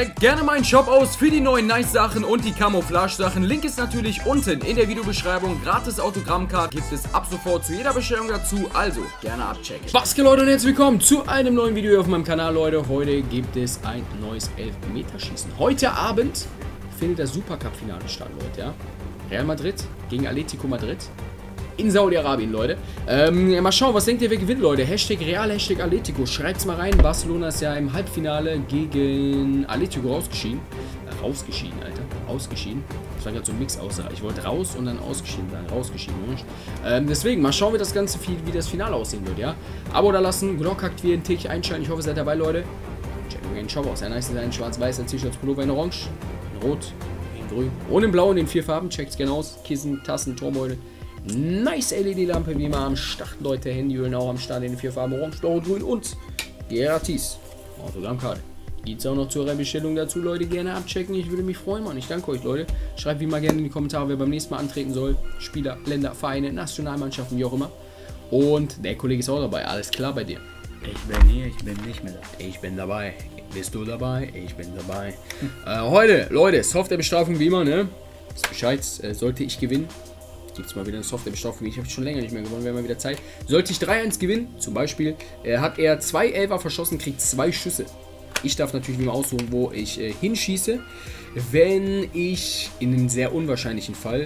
Checkt gerne meinen Shop aus für die neuen Nice-Sachen und die Camouflage-Sachen. Link ist natürlich unten in der Videobeschreibung. Gratis Autogrammcard gibt es ab sofort zu jeder Bestellung dazu. Also gerne abchecken. Was geht, Leute, und herzlich willkommen zu einem neuen Video auf meinem Kanal, Leute. Heute gibt es ein neues Elfmeterschießen. Heute Abend findet das Supercup-Finale statt, Leute, ja. Real Madrid gegen Atletico Madrid. In Saudi-Arabien, Leute. Mal schauen, was denkt ihr, wer gewinnt, Leute? Hashtag Real, Hashtag Atletico. Schreibt's mal rein. Barcelona ist ja im Halbfinale gegen Atletico rausgeschieden. Rausgeschieden, Alter. Ausgeschieden. Das war gerade so ein Mix außer. Ich wollte raus und dann ausgeschieden sein. Rausgeschieden, ne? Deswegen, mal schauen, wie das Ganze, wie das Finale aussehen wird, ja? Abo da lassen, Glocke aktivieren, täglich einschalten. Ich hoffe, ihr seid dabei, Leute. Checken wir den Shop aus. Ein nice Design, schwarz-weiß, ein T-Shirt, Pullover in orange, in rot, in grün und in blau in den 4 Farben. Checkt's gerne aus. Kissen, Tassen, Turmbeutel. Nice LED-Lampe wie immer am Start, Leute. Handyhüllen auch am Start in den 4 Farben orange, blau, grün und gratis. Autogrammkarte. Gibt's auch noch zur Bestellung dazu, Leute. Gerne abchecken. Ich würde mich freuen, Mann. Ich danke euch, Leute. Schreibt wie immer gerne in die Kommentare, wer beim nächsten Mal antreten soll. Spieler, Länder, Vereine, Nationalmannschaften, wie auch immer. Und der Kollege ist auch dabei. Alles klar bei dir? Ich bin hier, ich bin nicht mehr da. Ich bin dabei. Bist du dabei? Ich bin dabei. Heute, Leute, Softwarebestrafung wie immer, ne? Ist Bescheid. Sollte ich gewinnen, gibt es mal wieder eine Softwarebestrafung. Ich habe schon länger nicht mehr gewonnen, wir haben mal wieder Zeit. Sollte ich 3-1 gewinnen, zum Beispiel, hat er 2 Elfer verschossen, kriegt 2 Schüsse. Ich darf natürlich wie immer aussuchen, wo ich hinschieße. Wenn ich in einem sehr unwahrscheinlichen Fall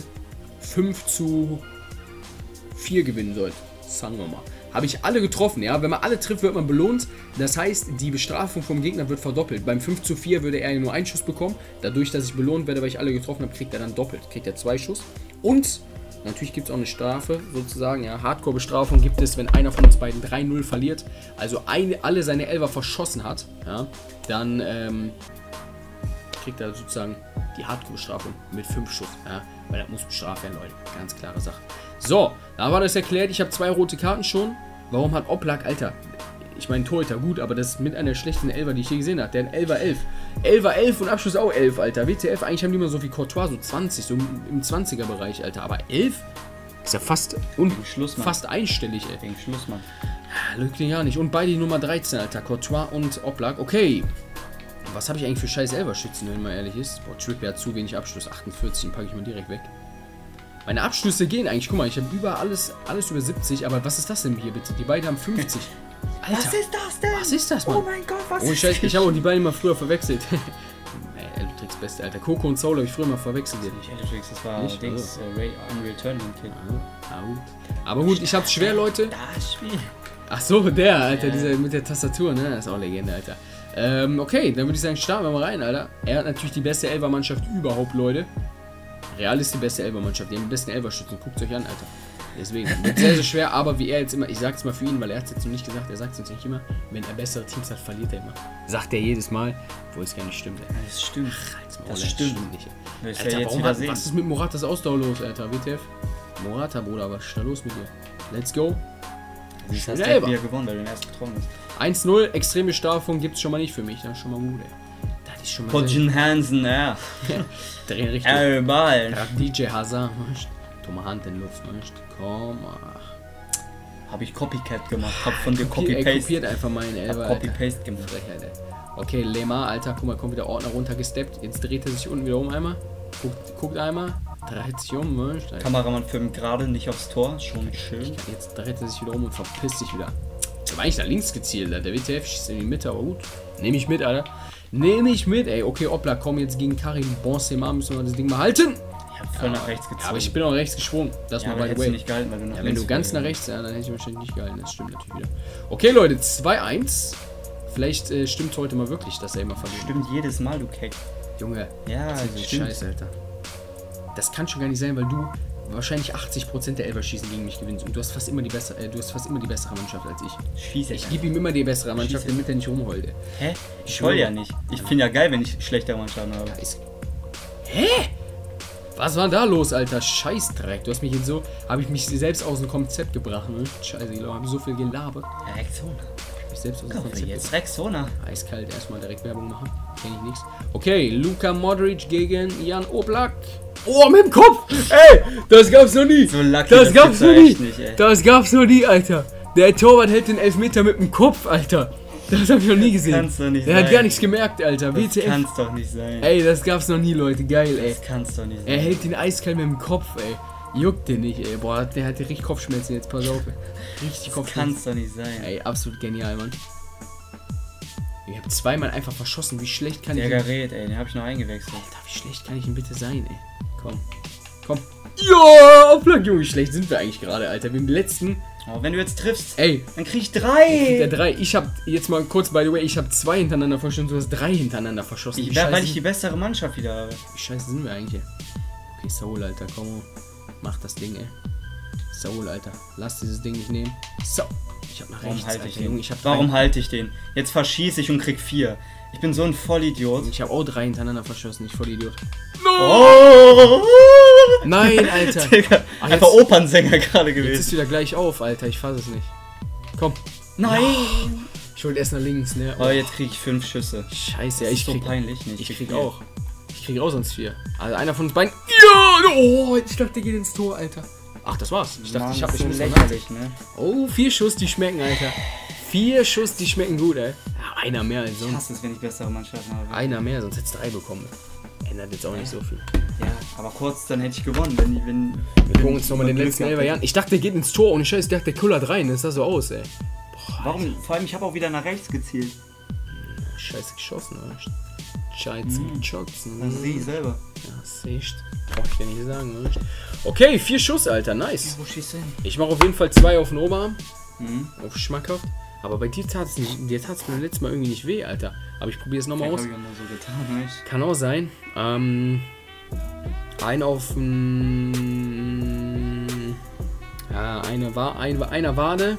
5:4 gewinnen sollte, sagen wir mal, habe ich alle getroffen, ja. Wenn man alle trifft, wird man belohnt. Das heißt, die Bestrafung vom Gegner wird verdoppelt. Beim 5:4 würde er nur 1 Schuss bekommen. Dadurch, dass ich belohnt werde, weil ich alle getroffen habe, kriegt er dann doppelt. Kriegt er 2 Schuss. Und natürlich gibt es auch eine Strafe, sozusagen, ja, Hardcore-Bestrafung gibt es, wenn einer von uns beiden 3-0 verliert, also alle seine Elfer verschossen hat, ja, dann kriegt er sozusagen die Hardcore-Bestrafung mit 5 Schuss, ja, weil das muss bestraft werden, Leute, ganz klare Sache. So, da war das erklärt, ich habe 2 rote Karten schon. Warum hat Oblak, Alter, ich meine Torhüter, gut, aber das ist mit einer schlechten Elfer, die ich je gesehen habe. Der hat 11er 11 und Abschluss auch 11, Alter. WTF, eigentlich haben die immer so wie Courtois, so 20, so im 20er-Bereich, Alter. Aber 11 ist ja fast, fast einstellig, ey. Wegen Schlussmann. Wirklich ja nicht. Und beide die Nummer 13, Alter. Courtois und Oblak. Okay. Was habe ich eigentlich für scheiß Elferschützen, wenn man ehrlich ist? Boah, Trippier hat zu wenig Abschluss. 48, den packe ich mal direkt weg. Meine Abschlüsse gehen eigentlich. Guck mal, ich habe über alles über 70. Aber was ist das denn hier, bitte? Die beiden haben 50. Alter, was ist das denn? Was ist das, Mann? Oh mein Gott, was ist das? Ich habe auch die beiden mal früher verwechselt. Ey, Electrics Beste, Alter. Coco und Soul habe ich früher mal verwechselt. Nicht Electrics, das war nicht, Dings, Unreal Tournament Kid. Aber gut, ich hab's schwer, Leute. Das Spiel. Ach so, der, Alter, dieser mit der Tastatur, ne? Das ist auch Legende, Alter. Okay, dann würde ich sagen, starten wir mal rein, Alter. Er hat natürlich die beste Elfermannschaft überhaupt, Leute. Real ist die beste Elfermannschaft. Die haben die besten Elferschützen. Guckt euch an, Alter. Deswegen wird sehr, sehr schwer, aber wie er jetzt immer, ich sag's mal für ihn, weil er hat's jetzt noch nicht gesagt, er sagt es uns nicht immer, wenn er bessere Teams hat, verliert er immer. Sagt er jedes Mal, obwohl es gar nicht stimmt, ey. Das stimmt. Ach, das stimmt nicht, ey. Alter, ja jetzt was ist mit Moratas Ausdauer los, Alter? WTF? Morata, Bruder, was ist da los mit dir? Let's go. Das hast du wieder gewonnen, weil du den ersten getroffen hast. 1-0, extreme Bestrafung gibt's schon mal nicht für mich, das ist schon mal gut, ey. Das ist schon mal Hodgson Hansen, ja. Drehen richtig. Ball. DJ Hazard, Thomas Hand in Luft, nicht? Komm, ach. Habe ich Copycat gemacht, hab von dir Copy-Paste. Er kopiert einfach meinen Elfer. Copy-Paste gemacht. Okay, Lemar, Alter, guck mal, kommt wieder Ordner runtergesteppt. Jetzt dreht er sich unten wieder um einmal. Guckt einmal. Dreht sich um, nicht? Kameramann filmt gerade nicht aufs Tor, schon schön. Jetzt dreht er sich wieder um und verpisst sich wieder. Ich habe eigentlich nach links gezielt, Alter. Der WTF schießt in die Mitte, aber gut. Nehme ich mit, Alter. Nehme ich mit, ey. Okay, Oblak, komm jetzt gegen Karim Benzema, müssen wir das Ding mal halten. Ich hab voll nach rechts gezogen. Ja, aber ich bin auch rechts geschwungen. Das ja, mal by the way. Nicht gehalten, weil du nach wenn du ganz nach rechts, ja, dann hätte ich wahrscheinlich nicht gehalten. Das stimmt natürlich wieder. Okay, Leute, 2-1. Vielleicht stimmt heute mal wirklich, dass er immer verliert. Stimmt jedes Mal, du Keck. Junge, ja, das ist ein Scheiß, Alter. Das kann schon gar nicht sein, weil du wahrscheinlich 80% der Elferschießen gegen mich gewinnst und du hast fast immer die bessere, Mannschaft als ich. Ich gebe ihm immer die bessere Mannschaft, damit er nicht rumheult. Hä? Ich heul ja nicht. Ich finde ja geil, wenn ich schlechtere Mannschaften habe. Hä? Was war da los, Alter? Scheißdreck. Du hast mich jetzt so, habe ich mich selbst aus dem Konzept gebracht, ne? Scheiße, ich habe so viel gelabert. Rexona. Ich selbst aus dem Konzept. Jetzt Rexona. Eiskalt, erstmal direkt Werbung machen. Kenn ich nichts. Okay, Luka Modric gegen Jan Oblak. Oh, mit dem Kopf! Ey, das gab's noch nie! So lucky, das gab's noch nie! Nicht, das gab's noch nie, Alter! Der Torwart hält den Elfmeter mit dem Kopf, Alter! Das habe ich noch nie gesehen. Kann's doch nicht Der sein. hat gar nichts gemerkt, Alter. Das WTF. kann's doch nicht sein. Ey, das gab's noch nie, Leute. Geil, ey. Das kann's doch nicht sein. Er hält den eiskalt mit dem Kopf, ey. Juckt den nicht, ey. Boah, der hat richtig Kopfschmerzen jetzt. Pass auf, ey. Richtig Das Kopfschmerzen. kann's doch nicht sein. Ey, absolut genial, Mann. Ich habe zweimal einfach verschossen. Wie schlecht kann Der ich... Gerät, ey, den hab ich noch eingewechselt. Alter, wie schlecht kann ich ihn bitte sein, ey? Komm. Komm. Ja, Auflag, Junge. Wie schlecht sind wir eigentlich gerade, Alter? Wir im letzten... Oh, wenn du jetzt triffst, Ey. dann krieg ich Der 3. 3. Ich habe jetzt mal kurz, by the way, ich habe 2 hintereinander verschossen. Du hast 3 hintereinander verschossen. Wie Weil scheiße- ich die bessere Mannschaft wieder habe. Wie scheiße sind wir eigentlich? Okay, Saul, Alter, komm. Mach das Ding, ey. Saul, Alter. Lass dieses Ding nicht nehmen. So. Ich hab nach Warum rechts, halte Alter, ich den? Junge. Ich hab Warum halte ich den? Jetzt verschieße ich und krieg 4. Ich bin so ein Vollidiot. Ich habe auch 3 hintereinander verschossen. Ich voll Idiot. Oh! Nein, Alter. Digga, Ach, einfach jetzt- Opernsänger gerade Jetzt ist gewesen. wieder gleich auf, Alter. Ich fasse es nicht. Komm. Nein! Ich wollte erst nach links, ne? Oh, jetzt krieg ich 5 Schüsse. Scheiße, ja, Das ich ist so krieg... peinlich nicht. Ich krieg auch. Ich krieg auch sonst 4. Also einer von uns beiden... Ja! Oh, ich dachte, der geht ins Tor, Alter. Ach, das war's. Ich dachte, ich hab das mich ist ein so bisschen... lächerlich, ne? Oh, 4 Schuss, die schmecken, Alter. 4 Schuss, die schmecken gut, ey. Ja, einer mehr als Ich sonst. hasse es, wenn ich bessere Mannschaften habe. Einer mehr, sonst hättest du 3 bekommen. Ändert jetzt auch nicht so viel. Ja, aber kurz, dann hätte ich gewonnen, wenn Wir gucken uns nochmal den letzten Elfer an. Ich dachte, der geht ins Tor. Ohne Scheiß, ich dachte, der kullert rein. Das sah so aus, ey. Warum? Vor allem, ich habe auch wieder nach rechts gezielt. Scheiße geschossen, oder? Scheiße geschossen. Das sehe ich selber. Ja, siehst. Brauch ich dir nicht sagen, oder? Okay, 4 Schuss, Alter. Nice. Wo schießt du hin? Ich mache auf jeden Fall 2 auf den Oberarm. Mhm. Auf schmackhaft. Aber bei dir tat es beim letzten Mal irgendwie nicht weh, Alter. Aber ich probiere es nochmal aus. Hab ich auch nur so getan, nicht? Kann auch sein. Ein auf ja, einer Wade.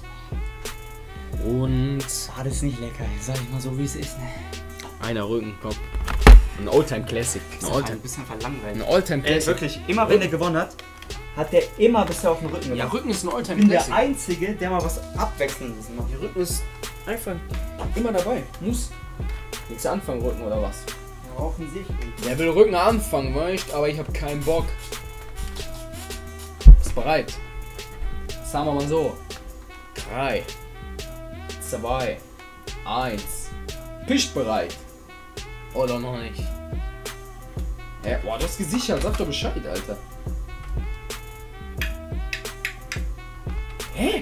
Und Ah, das ist nicht lecker, sag ich mal so, wie es ist, ne? einer Rücken, komm. Ein Oldtime Classic. Du bist einfach langweilig. Ein Oldtime Ey, Classic. wirklich, immer wenn er gewonnen hat, hat der immer bisher auf den Rücken Ja, gemacht. Rücken ist ein Ich Oldtime bin der Classic. Einzige, der mal was Abwechselndes macht. Der Rücken ist einfach immer dabei. Muss. Willst du anfangen, Rücken oder was? Ja, offensichtlich. Der will Rücken anfangen, weißt, aber ich habe keinen Bock. Ist bereit. Sagen wir mal so. 3, 2, 1. Bist bereit. Oder noch nicht? Boah, das gesichert. Sag doch Bescheid, Alter. Hä?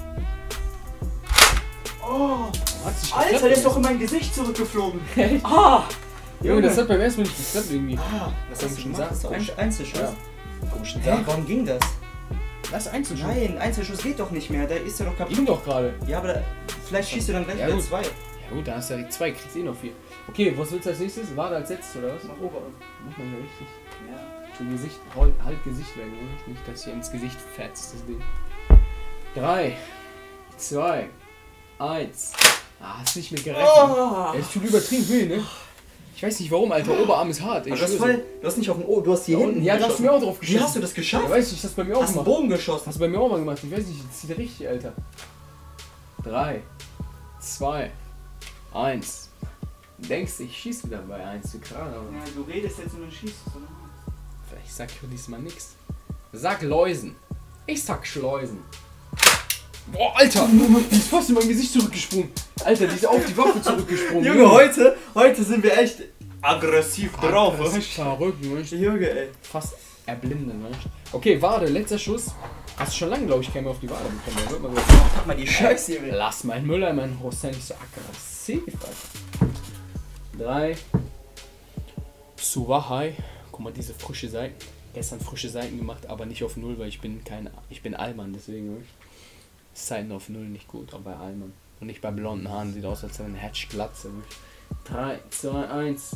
Oh, Hat's nicht Alter, geklappt, der ist doch oder? in mein Gesicht zurückgeflogen. Echt? Ah! Junge, das hat beim ersten Mal nicht geklappt irgendwie. Ah, was hast du Komischen gemacht? Hast du Sachen. Einzelschuss? Ja. Komischen Hä, Sachen. warum ging das? Lass Einzelschuss. Nein, Einzelschuss geht doch nicht mehr, der ist ja doch kaputt. Ging doch gerade. Ja, aber vielleicht schießt du dann gleich Ja, wieder gut. 2. Ja gut, da hast du ja die 2, kriegst eh noch 4. Okay, was willst du als nächstes? Warte als letztes oder was? Mach Oberarm. Mach mal hier richtig. Ja. Tu Gesicht, halt Gesicht weg, oder? Nicht, dass hier ins Gesicht fetzt, das Ding. 3, 2, 1. Ah, hast nicht mit gerechnet. Oh! Es tut übertrieben weh, ne? Ich weiß nicht warum, Alter. Oberarm ist hart. Aber du hast nicht auf den O, du hast hier hinten. Ja, da hast du mir auch drauf geschossen. Wie hast du das Ja, geschafft? weiß ich, das hast du bei mir auch Hast du einen gemacht. Bogen geschossen? Hast du bei mir auch mal gemacht. Ich weiß nicht, das zieht richtig, Alter. 3, 2, 1. Denkst du, ich schieß wieder bei 1 zu gerade, aber Ja, du redest jetzt und dann schießt du. vielleicht sag ich diesmal nix. Sag Läusen. Ich sag Schleusen. Boah, Alter! Die ist fast in mein Gesicht zurückgesprungen. Alter, die ist auf die Waffe zurückgesprungen. Junge, heute sind wir echt aggressiv drauf, Das ist weißt verrückt, weißt du? Junge, ey. Fast erblindend, weißt du? Okay, Wade, letzter Schuss. Hast du schon lange, glaube ich, keinen mehr auf die Wade bekommen. Da wird man so. Mach mal die Scheiße hier weg. Lass mein Müller, mein Hossein nicht so aggressiv, Alter. 3. Suwahai. Guck mal, diese frische Seiten. Gestern frische Seiten gemacht, aber nicht auf 0, weil ich bin Allmann, deswegen. Weißt du? Seiten auf 0 nicht gut, aber bei Allmann. Und nicht bei blonden Haaren, sieht aus, als wäre eine Hatchglatze. 3, 2, 1.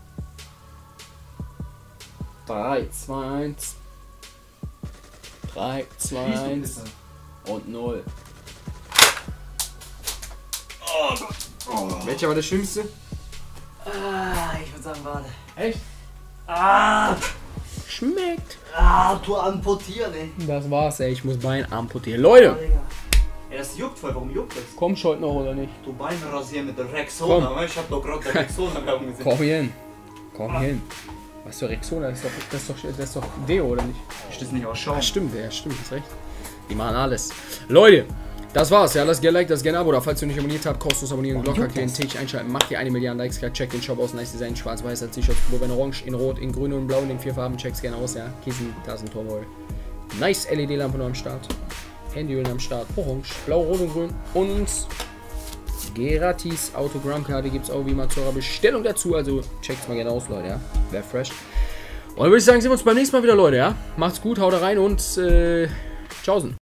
3, 2, 1. 3, 2, 1. Und 0. Oh Gott. Oh. Welcher war der schlimmste? Ah, ich würde sagen, warte. Echt? Ah, Schmeckt. du amputieren, ey. Das war's, ey. Ich muss Bein amputieren. Leute! Ey, das juckt voll, warum juckt das? Kommst du heute noch oder nicht? Du Beine rasieren mit der Rexona, Komm. weil ich hab doch gerade der Rexona-Werbung gesehen. Komm hier hin. Komm hier hin. Was für Rexona? Das ist doch Deo, oder nicht? Ist das nicht auch Schaum? Ja, stimmt, hast recht. Die machen alles. Leute, Das war's, ja, lasst gerne Like, lasst gerne Abo da, falls du nicht abonniert habt, kostenlos abonnieren, Glocke aktivieren, täglich einschalten, macht ihr 1 Milliarde Likes, checkt den Shop aus, nice Design, schwarz-weiß, als T-Shirts, Pullover in orange, in rot, in grün und blau, in den 4 Farben, checkt's gerne aus, ja, Kissen, Tassen, Tomboy, nice LED-Lampe noch am Start, Handyöl am Start, orange, blau, rot und grün und gratis Autogrammkarte gibt's auch wie mal zur Bestellung dazu, also checkt's mal gerne aus, Leute, ja, wäre fresh. Und dann würde ich sagen, sehen wir uns beim nächsten Mal wieder, Leute, ja, macht's gut, haut rein und tschaußen.